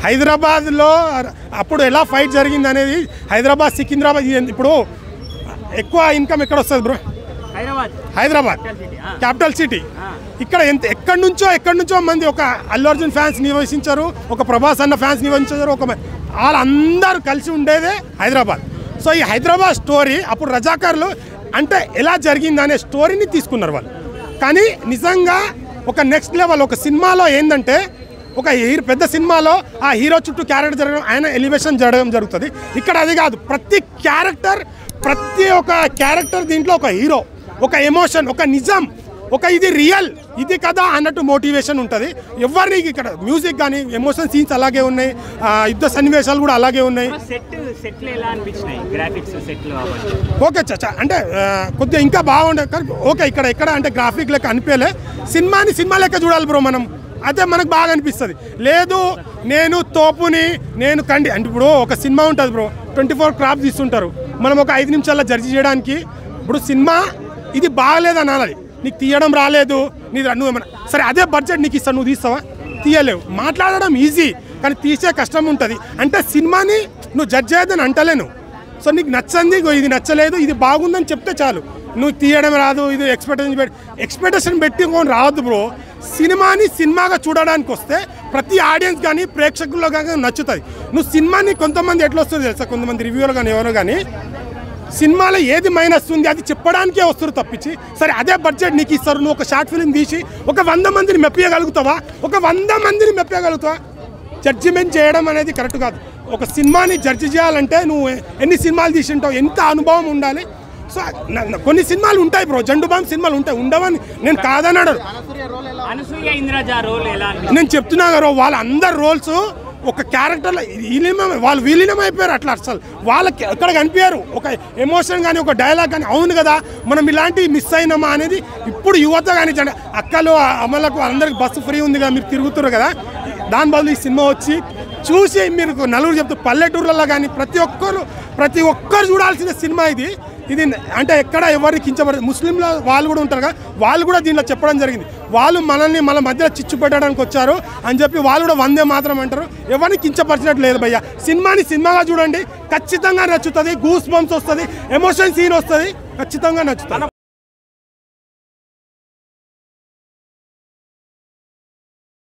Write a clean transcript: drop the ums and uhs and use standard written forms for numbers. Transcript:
హైదరాబాద్లో అప్పుడు ఎలా ఫైట్ జరిగింది అనేది హైదరాబాద్ సికింద్రాబాద్ ఇప్పుడు ఎక్కువ ఇన్కమ్ ఎక్కడ వస్తుంది బ్రో? Hyderabad capital city. ఇక్కడ ఎక్కడి నుంచో మంది ఒక అల్లు అర్జున్ ఫ్యాన్స్ నివసించారు, ఒక ప్రభాస్ అన్న ఫ్యాన్స్ నివసించారు, ఒక వాళ్ళందరూ కలిసి ఉండేదే హైదరాబాద్. సో ఈ హైదరాబాద్ స్టోరీ అప్పుడు రజాకార్లు అంటే ఎలా జరిగింది అనే స్టోరీని తీసుకున్నారు వాళ్ళు. కానీ నిజంగా ఒక నెక్స్ట్ లెవెల్ ఒక సినిమాలో ఏంటంటే ఒక పెద్ద సినిమాలో ఆ హీరో చుట్టూ క్యారెక్టర్ జరగడం, ఆయన ఎలివేషన్ జరగడం జరుగుతుంది. ఇక్కడ అది కాదు, ప్రతి ఒక్క క్యారెక్టర్ దీంట్లో ఒక హీరో, ఒక ఎమోషన్, ఒక నిజం, ఒక ఇది రియల్, ఇది కదా అన్నట్టు మోటివేషన్ ఉంటుంది. ఎవరిని ఇక్కడ మ్యూజిక్ కానీ ఎమోషన్ సీన్స్ అలాగే ఉన్నాయి, యుద్ధ సన్నివేశాలు కూడా అలాగే ఉన్నాయి. ఓకే చచ్చా అంటే కొద్దిగా ఇంకా బాగుండే కానీ ఓకే ఎక్కడ అంటే గ్రాఫిక్ లెక్క అనిపించలే. సినిమా లెక్క చూడాలి బ్రో మనం, అయితే మనకు బాగా అనిపిస్తుంది. లేదు నేను తోపుని నేను కండి అంటే ఇప్పుడు ఒక సినిమా ఉంటుంది బ్రో, 24 క్రాప్ తీస్తుంటారు, మనం ఒక 5 నిమిషాల్లో జడ్జి చేయడానికి. ఇప్పుడు సినిమా ఇది బాగలేదు అనాలి, నీకు తీయడం రాలేదు, నువ్వేమన్నా సరే అదే బడ్జెట్ నీకు ఇస్తాను, నువ్వు తీస్తావా? తీయలేవు. మాట్లాడడం ఈజీ కానీ తీసే కష్టం ఉంటుంది. అంటే సినిమాని నువ్వు జడ్జ్ చేయదని అంటలేను. సో నీకు నచ్చింది, ఇది నచ్చలేదు, ఇది బాగుందని చెప్తే చాలు. నువ్వు తీయడం రాదు, ఇది ఎక్స్పెక్టేషన్ పెట్టుకొని రావద్దు బ్రో. సినిమాని సినిమాగా చూడడానికి వస్తే ప్రతి ఆడియన్స్ కానీ ప్రేక్షకుల్లో కానీ నచ్చుతుంది. నువ్వు సినిమాని కొంతమంది ఎట్లా వస్తుంది తెలుసా, కొంతమంది రివ్యూలు కానీ ఎవరో కానీ సినిమాలో ఏది మైనస్ ఉంది అది చెప్పడానికే వస్తారు తప్పించి, సరే అదే బడ్జెట్ నీకు ఇస్తారు, నువ్వు ఒక షార్ట్ ఫిల్మ్ తీసి ఒక 100 మందిని మెప్పగలుగుతావా? ఒక 100 మందిని మెప్పగలుగుతావా? జడ్జిమెంట్ చేయడం అనేది కరెక్ట్ కాదు. ఒక సినిమాని జడ్జి చేయాలంటే నువ్వు ఎన్ని సినిమాలు తీసి ఉంటావు, ఎంత అనుభవం ఉండాలి. సో కొన్ని సినిమాలు ఉంటాయి బ్రో, జండుబామ్ సినిమాలు ఉంటాయి, ఉండవని నేను కాదన్నాడు. నేను చెప్తున్నా కదా వాళ్ళందరు రోల్స్ ఒక క్యారెక్టర్లో వాళ్ళు విలీనం అయిపోయారు. అట్లా అసలు వాళ్ళకి ఎక్కడ కనిపించారు ఒక ఎమోషన్ కానీ ఒక డైలాగ్ కానీ. అవును కదా మనం ఇలాంటివి మిస్ అయినామా అనేది ఇప్పుడు యువత కానీ అక్కలు అమ్మలకు అందరికి బస్సు ఫ్రీ ఉంది కదా, మీరు తిరుగుతారు కదా, దాని బదులు ఈ సినిమా వచ్చి చూసి మీరు నలుగురు చెప్తారు పల్లెటూర్లలో కానీ ప్రతి ఒక్కరు చూడాల్సిన సినిమా ఇది. అంటే ఎక్కడ ఎవరిని కించబడదు. ముస్లింలు వాళ్ళు కూడా ఉంటారు కదా, వాళ్ళు కూడా దీంట్లో చెప్పడం జరిగింది. వాళ్ళు మనల్ని మన మధ్యలో చిచ్చు పెట్టడానికి వచ్చారు అని చెప్పి వాళ్ళు కూడా వందే మాత్రం అంటారు. ఎవరిని కించపరిచినట్టు లేదు భయ్య. సినిమాని సినిమాగా చూడండి, ఖచ్చితంగా నచ్చుతుంది. గూస్ బంప్స్ వస్తుంది, ఎమోషన్ సీన్ వస్తుంది, ఖచ్చితంగా నచ్చుతుంది.